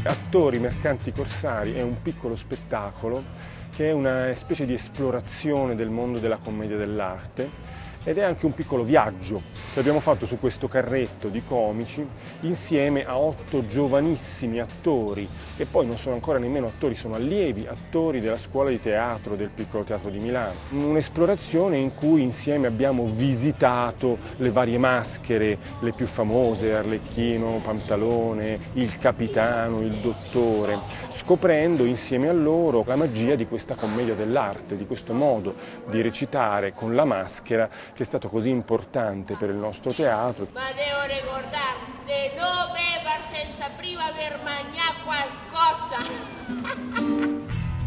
Attori, mercanti, corsari è un piccolo spettacolo che è una specie di esplorazione del mondo della commedia dell'arte ed è anche un piccolo viaggio che abbiamo fatto su questo carretto di comici insieme a 8 giovanissimi attori che poi non sono ancora nemmeno attori, sono allievi attori della scuola di teatro del Piccolo Teatro di Milano. Un'esplorazione in cui insieme abbiamo visitato le varie maschere, le più famose, Arlecchino, Pantalone, il Capitano, il Dottore, scoprendo insieme a loro la magia di questa commedia dell'arte, di questo modo di recitare con la maschera che è stato così importante per il nostro teatro. Ma devo ricordare di non bever senza prima aver mangiato qualcosa.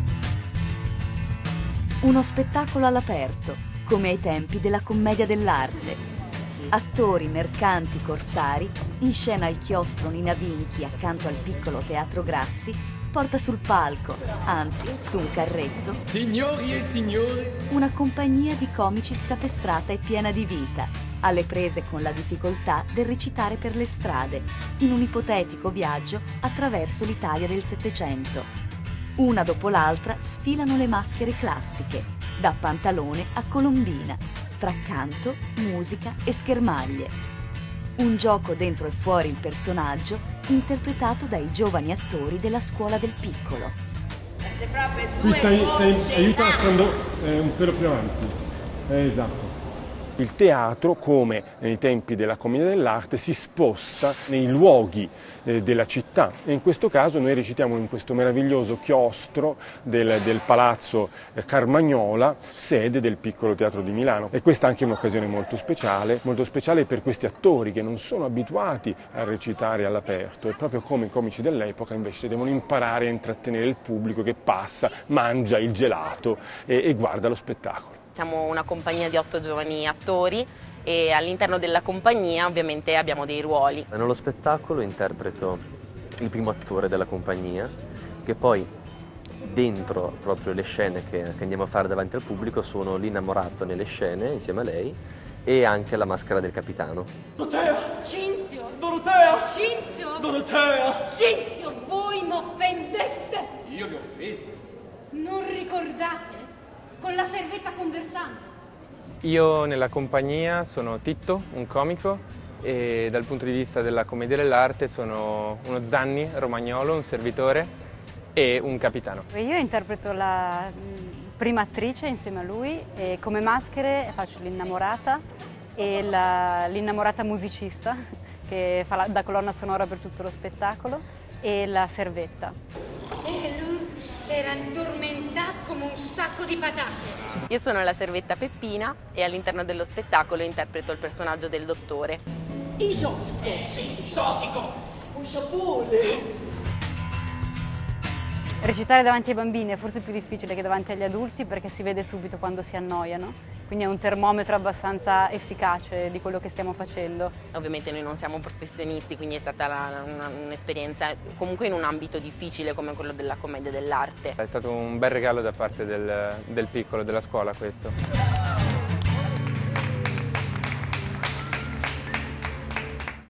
Uno spettacolo all'aperto, come ai tempi della commedia dell'arte. Attori, mercanti, corsari, in scena il chiostro Nina Vinchi accanto al piccolo Teatro Grassi, porta sul palco, anzi su un carretto, signori e signore, una compagnia di comici scapestrata e piena di vita, alle prese con la difficoltà del recitare per le strade, in un ipotetico viaggio attraverso l'Italia del Settecento. Una dopo l'altra sfilano le maschere classiche, da Pantalone a Colombina, tra canto, musica e schermaglie. Un gioco dentro e fuori il personaggio interpretato dai giovani attori della Scuola del Piccolo. Qui aiuta stando un pelo più avanti. Esatto. Il teatro, come nei tempi della commedia dell'arte, si sposta nei luoghi della città e in questo caso noi recitiamo in questo meraviglioso chiostro del Palazzo Carmagnola, sede del Piccolo Teatro di Milano. E questa è anche un'occasione molto speciale per questi attori che non sono abituati a recitare all'aperto e proprio come i comici dell'epoca invece devono imparare a intrattenere il pubblico che passa, mangia il gelato e guarda lo spettacolo. Siamo una compagnia di 8 giovani attori e all'interno della compagnia ovviamente abbiamo dei ruoli. Nello spettacolo interpreto il primo attore della compagnia, che poi dentro proprio le scene che andiamo a fare davanti al pubblico sono l'innamorato nelle scene insieme a lei e anche la maschera del capitano. Dorotea! Cinzio! Dorotea! Cinzio! Dorotea! Cinzio, voi mi offendeste! Io mi ho offeso. Non ricordate? Con la servetta conversante. Io nella compagnia sono Titto, un comico, e dal punto di vista della commedia dell'arte sono uno Zanni romagnolo, un servitore e un capitano. Io interpreto la prima attrice insieme a lui e come maschere faccio l'innamorata e l'innamorata musicista che fa da colonna sonora per tutto lo spettacolo e la servetta. E lui si era addormentato come un sacco di patate. Io sono la servetta Peppina e all'interno dello spettacolo interpreto il personaggio del dottore. Esotico! Sì, esotico! Un sapore! Recitare davanti ai bambini è forse più difficile che davanti agli adulti perché si vede subito quando si annoiano, quindi è un termometro abbastanza efficace di quello che stiamo facendo. Ovviamente noi non siamo professionisti, quindi è stata un'esperienza comunque in un ambito difficile come quello della commedia dell'arte. È stato un bel regalo da parte del piccolo, della scuola questo.